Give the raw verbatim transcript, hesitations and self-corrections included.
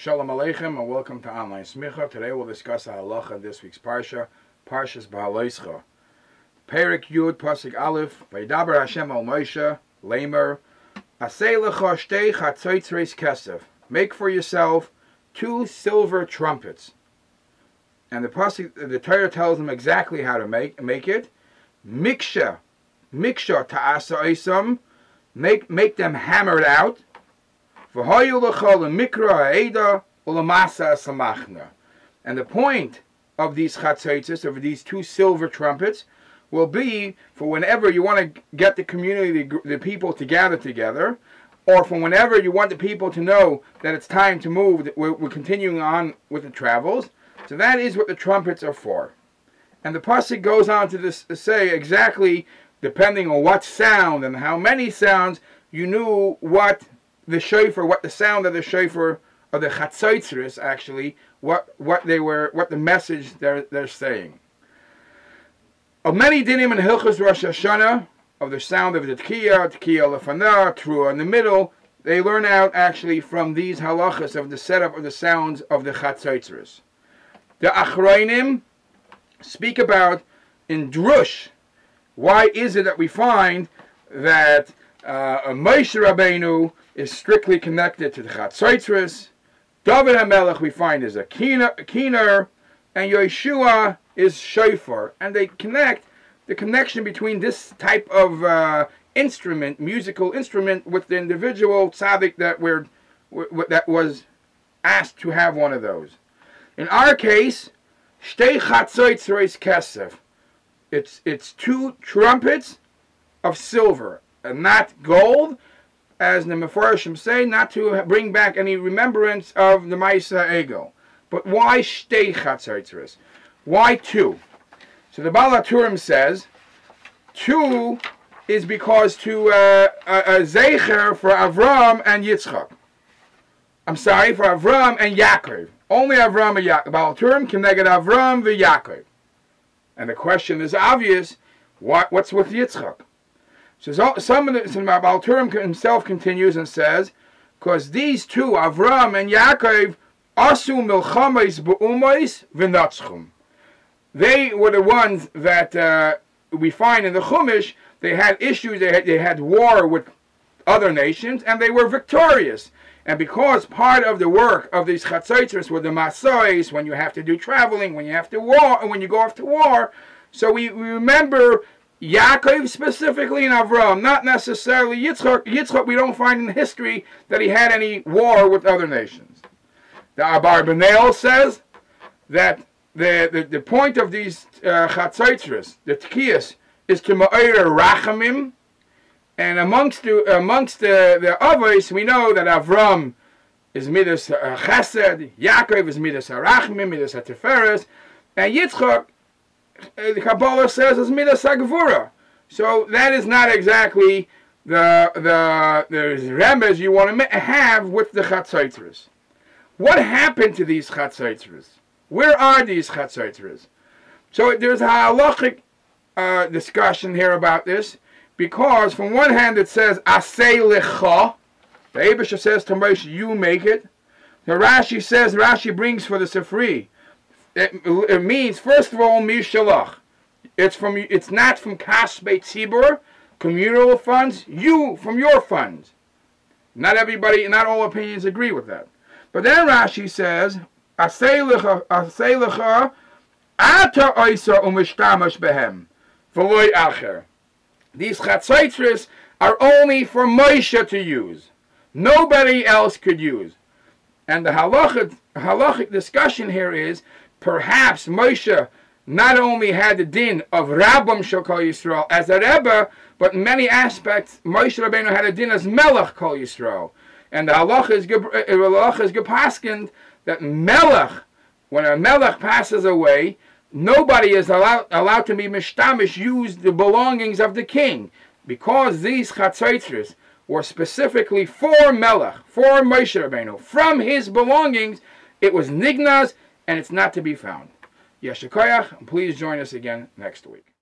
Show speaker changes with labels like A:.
A: Shalom Aleichem and welcome to Online Smicha. Today we'll discuss the halacha in this week's Parsha, Parshas Beha'aloscha. Perek Yud, Pasuk Aleph, Vayidaber Hashem al Moshe, Lamer, Asei lecha shtei chatzotzres kesef. Make for yourself two silver trumpets. And the Pasuk, the Torah tells them exactly how to make make it. Miksha, Miksha ta'asa isam, make make them hammered out. And the point of these chatzotzes, of these two silver trumpets, will be for whenever you want to get the community, the people to gather together, or for whenever you want the people to know that it's time to move, that we're, we're continuing on with the travels. So that is what the trumpets are for. And the pasuk goes on to this, to say exactly, depending on what sound and how many sounds, you knew what the shofar, what the sound of the shofar, of the chatzotzes actually, what what they were, what the message they're they're saying. Of many dinim and hilchos Rosh Hashanah, of the sound of the tkiya, tkiya lefana, trua in the middle, they learn out actually from these halachas of the setup of the sounds of the chatzotzes. The achronim speak about in drush. Why is it that we find that uh, Moshe Rabbeinu is strictly connected to the chatzotzes? David HaMelech we find is a kiner, and Yeshua is shofar, and they connect the connection between this type of uh, instrument, musical instrument, with the individual tzaddik that we're that was asked to have one of those. In our case, shtei chatzotzes kesef. It's it's two trumpets of silver and not gold, as the Mefarshim say, not to bring back any remembrance of the Ma'aseh Egel. But why shtei chatzotzes? Why two? So the Baal HaTurim says, two is because to uh, a, a zecher for Avram and Yitzchak. I'm sorry, for Avram and Yaakov. Only Avram and Yaakov. Baal HaTurim connected Avram and Yaakov. And the question is obvious, what, what's with Yitzchak? So some of the, so Baal HaTurim himself continues and says, because these two, Avram and Yaakov, asu milchames be'umos v'natzchum. They were the ones that uh, we find in the Chumash. They had issues, they had, they had war with other nations, and they were victorious. And because part of the work of these chatzotzes were the masais, when you have to do traveling, when you have to war, and when you go off to war, so we, we remember Yaakov specifically and Avram, not necessarily Yitzchak. Yitzchak we don't find in history that he had any war with other nations. The Abarbanel says that the, the, the point of these uh, chatzotzes, the tkiyas, is to ma'ir rachamim, and amongst the, amongst the, the avos, we know that Avram is midas uh, chesed, Yaakov is midas harachmim, midas hateferes, and Yitzchak, the Kabbalah says, is midas hagvura. So that is not exactly the the the remez you want to have with the chatzotzes. What happened to these chatzotzes? Where are these chatzotzes? So there's a halachic uh, discussion here about this, because from one hand it says asei lecha, the Eibusha says to Moshe, you make it. The Rashi says, Rashi brings for the Sifri. It, it means, first of all, mishalach. It's from. It's not from kasbei tzibur, communal funds. You from your funds. Not everybody, not all opinions agree with that. But then Rashi says, "Asei lecha, asei lecha, ata oisa umishtamash behem, v'loy acher." These chatzotzes are only for Moshe to use. Nobody else could use. And the halachic, halachic discussion here is, perhaps Moshe not only had the din of Rabbam Shel Kol Yisrael as a Rebbe, but in many aspects Moshe Rabbeinu had a din as Melech Kol Yisrael. And the halacha is, halacha is gepaskend that Melech, when a Melech passes away, nobody is allowed, allowed to be mishtamish, use the belongings of the king. Because these chatzotzes were specifically for Melech, for Moshe Rabbeinu, from his belongings, it was nignaz, and it's not to be found. Yeshua Koyach, and please join us again next week.